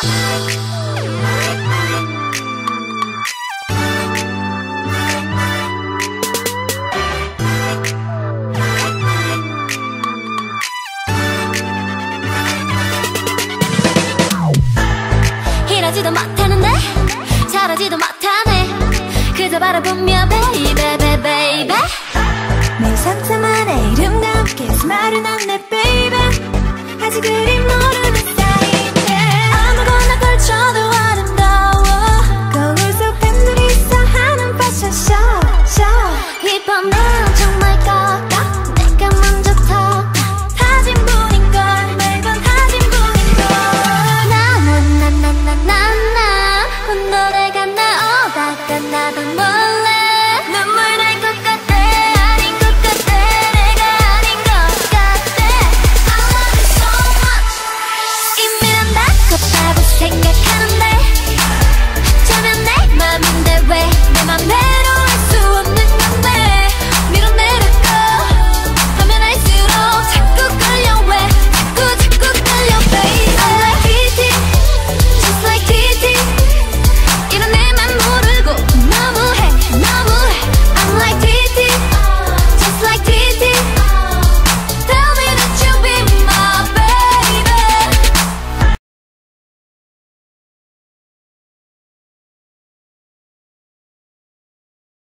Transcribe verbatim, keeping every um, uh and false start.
이러지도 못하는데 저러지도 못하네. 그저 바라보며 baby baby baby 내 상상만의 이름과 함께 스마일은 안내 baby. 아직 그림